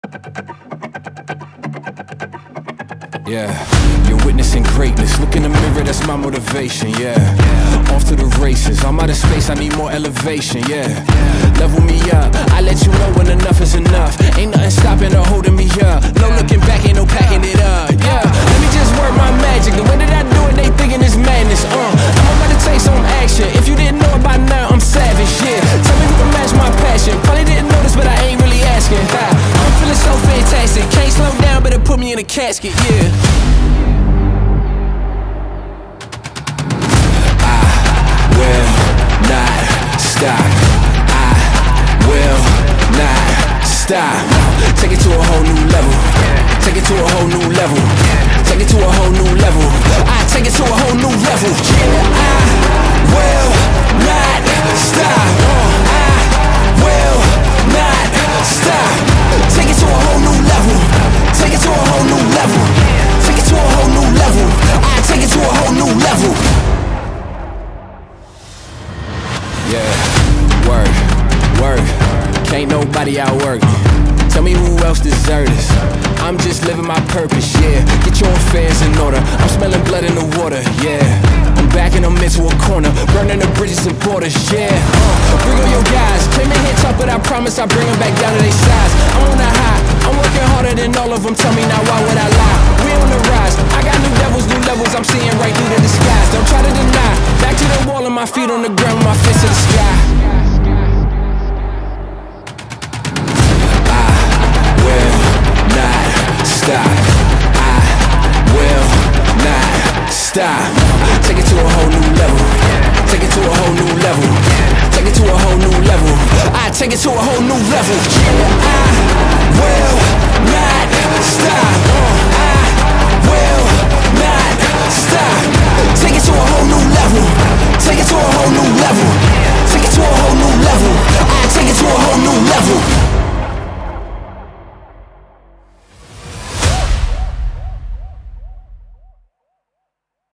Yeah, you're witnessing greatness. Look in the mirror, that's my motivation, yeah. Off to the races, I'm out of space, I need more elevation, yeah. Level me up, I let you know when enough is enough. Ain't nothing stopping or holding me up. No looking back, ain't no packing it up, yeah. Let me just work my magic, the way that I do it, they thinking it's madness, I'm about to take some action. If you didn't know it by now, I'm savage, yeah. Tell me who can match my passion. Probably didn't notice, but I ain't really asking. I'm feeling so fantastic, can't slow down, better put me in a casket, yeah. Stop. I will not stop. Take it to a whole new level. Take it to a whole new level. Take it to a whole new level. I take it to a whole new level. Yeah, I will not stop. I will not stop. Take it to a whole new level. Take it to a whole new level. Take it to a whole new level. I take it to a whole new level. Yeah, work, can't nobody outwork me. Tell me who else deserves this. I'm just living my purpose, yeah. Get your affairs in order, I'm smelling blood in the water, yeah. I'm backing them into a corner, burning the bridges and borders, yeah. Bring on your guys, claim they hit top, but I promise I bring them back down to their size. I'm on a high, I'm working harder than all of them, tell me